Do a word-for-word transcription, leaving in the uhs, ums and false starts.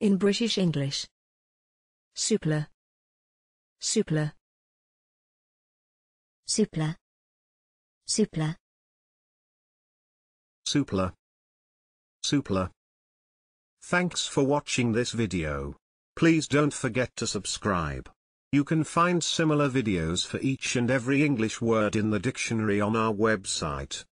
In British English. Souple. Souple. souple, souple, Souple. Souple. Thanks for watching this video. Please don't forget to subscribe. You can find similar videos for each and every English word in the dictionary on our website.